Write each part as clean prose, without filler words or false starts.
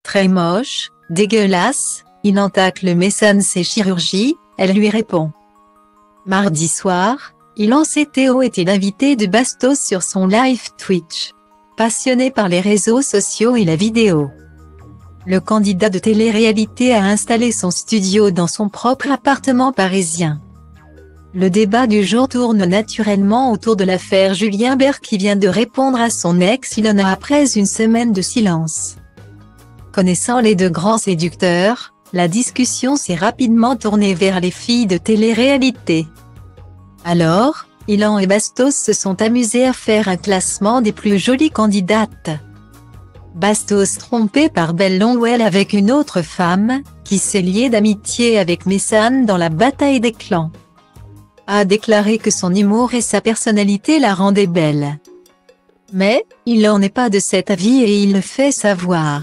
Très moche, dégueulasse, il entacle Messane ses chirurgies, elle lui répond. Mardi soir, il lançait Théo était l'invité de Bastos sur son live Twitch. Passionné par les réseaux sociaux et la vidéo. Le candidat de télé-réalité a installé son studio dans son propre appartement parisien. Le débat du jour tourne naturellement autour de l'affaire Julien Bert qui vient de répondre à son ex Ilona après une semaine de silence. Connaissant les deux grands séducteurs, la discussion s'est rapidement tournée vers les filles de télé-réalité. Alors, Ilan et Bastos se sont amusés à faire un classement des plus jolies candidates. Bastos trompé par Belle Longwell avec une autre femme, qui s'est liée d'amitié avec Messane dans la bataille des clans. A déclaré que son humour et sa personnalité la rendaient belle. Mais, il n'en est pas de cet avis et il le fait savoir.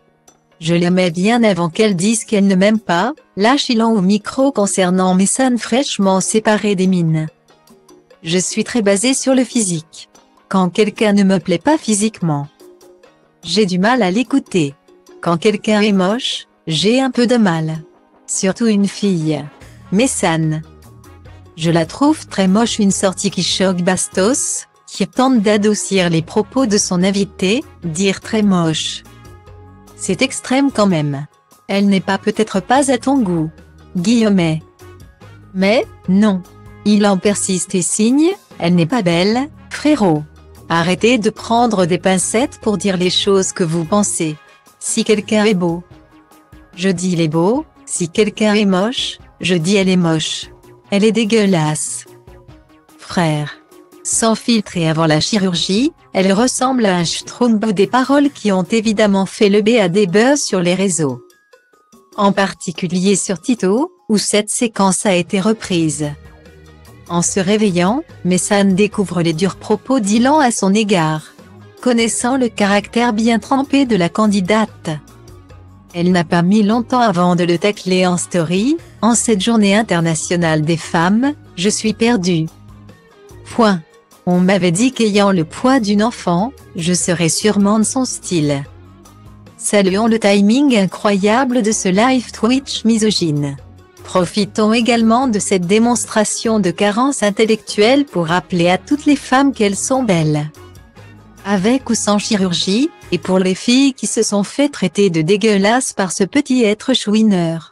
Je l'aimais bien avant qu'elle dise qu'elle ne m'aime pas, lâche Ilan au micro concernant Messane fraîchement séparé des mines. Je suis très basé sur le physique. Quand quelqu'un ne me plaît pas physiquement, j'ai du mal à l'écouter. Quand quelqu'un est moche, j'ai un peu de mal. Surtout une fille. Messane. Je la trouve très moche. Une sortie qui choque Bastos, qui tente d'adoucir les propos de son invité, dire très moche. C'est extrême quand même. Elle n'est peut-être pas à ton goût. Guillemets. Mais, non. Il en persiste et signe, elle n'est pas belle, frérot. Arrêtez de prendre des pincettes pour dire les choses que vous pensez. Si quelqu'un est beau, je dis il est beau, si quelqu'un est moche, je dis elle est moche. Elle est dégueulasse. Frère. Sans filtre et avant la chirurgie, elle ressemble à un schtroumpf. Des paroles qui ont évidemment fait le B à des buzz sur les réseaux. En particulier sur Tito, où cette séquence a été reprise. En se réveillant, Messane découvre les durs propos d'Ilan à son égard. Connaissant le caractère bien trempé de la candidate, elle n'a pas mis longtemps avant de le tacler en story. En cette journée internationale des femmes, je suis perdue. Point. On m'avait dit qu'ayant le poids d'une enfant, je serais sûrement de son style. Saluons le timing incroyable de ce live Twitch misogyne. Profitons également de cette démonstration de carence intellectuelle pour rappeler à toutes les femmes qu'elles sont belles. Avec ou sans chirurgie, et pour les filles qui se sont fait traiter de dégueulasses par ce petit être chouineur.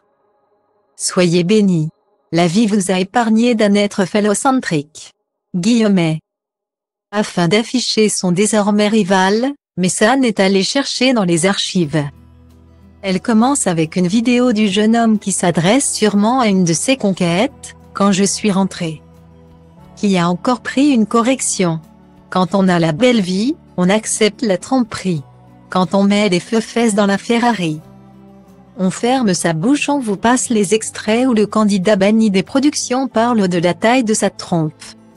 Soyez bénis. La vie vous a épargné d'un être phallocentrique. Guillemets. Afin d'afficher son désormais rival, Messane est allé chercher dans les archives. Elle commence avec une vidéo du jeune homme qui s'adresse sûrement à une de ses conquêtes, quand je suis rentrée. Qui a encore pris une correction. Quand on a la belle vie, on accepte la tromperie. Quand on met les feux-fesses dans la Ferrari, on ferme sa bouche. On vous passe les extraits où le candidat banni des productions parle de la taille de sa trompe.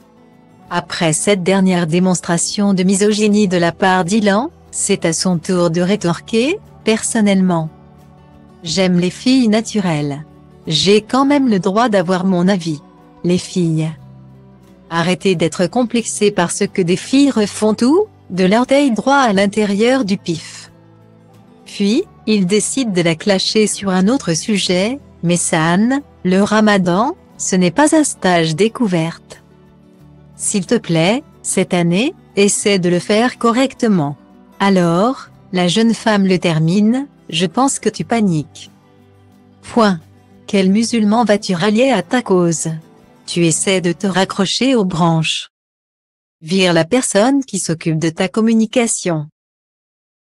Après cette dernière démonstration de misogynie de la part d'Ilan, c'est à son tour de rétorquer, personnellement. J'aime les filles naturelles. J'ai quand même le droit d'avoir mon avis. Les filles. Arrêtez d'être complexées parce que des filles refont tout, de l'orteil droit à l'intérieur du pif. Puis, il décide de la clasher sur un autre sujet. Messane, le ramadan, ce n'est pas un stage découverte. S'il te plaît, cette année, essaie de le faire correctement. Alors, la jeune femme le termine, je pense que tu paniques. Point. Quel musulman vas-tu rallier à ta cause? Tu essaies de te raccrocher aux branches. Vire la personne qui s'occupe de ta communication.